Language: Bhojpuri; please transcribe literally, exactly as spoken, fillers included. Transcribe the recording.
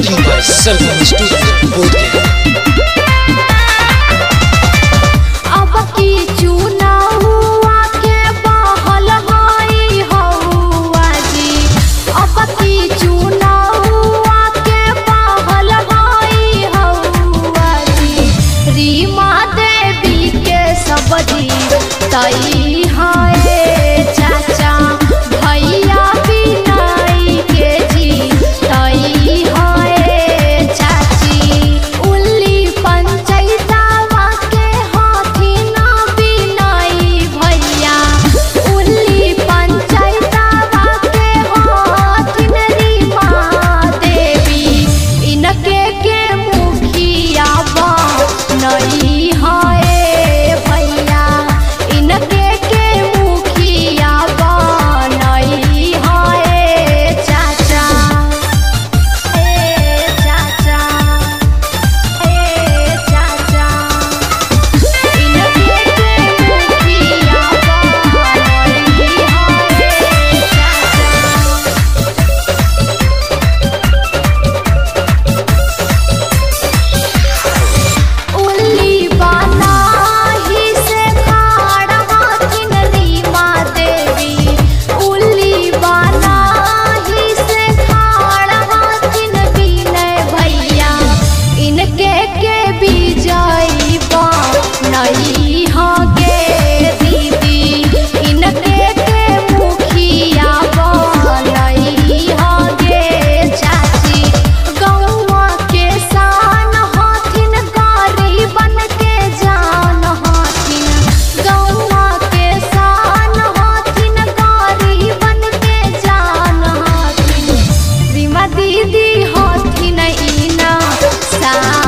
Recording by Sargam studio Bodhgaya. अब की चुना हुआ के बहल गई हौआ जी, अब की चुना हुआ के बहल गई हौआ जी। रीमा देवी के सब्जी तई है चाचा, भैया बिनाई के जी तई है चाची। उल्ली पंचायतवा के हाथी ना बिनाई भैया, उल्ली पंचायतवा के हाथी रीमा देवी। इनके के मुखिया बनई है भैया, इनके के मुखिया बनई है चाचा। ए चाचा, ए चाचा, इनके के मुखिया बनई है चाचा। उल्ली बनाही से खाड़ हाथिन रीमा देवी, उल्ली बनाही से खाड़ हाथिन विनय भैया। इनके के विजयी बनई गे दीदी, इनके के मुखिया बनई गे चाची। गौवा के शान हाथिन गरीबन के जान हाथिन, गौवा के शान हाथिन गरीबन के जान हाथिन। रीमा दीदी हाथिन इना सा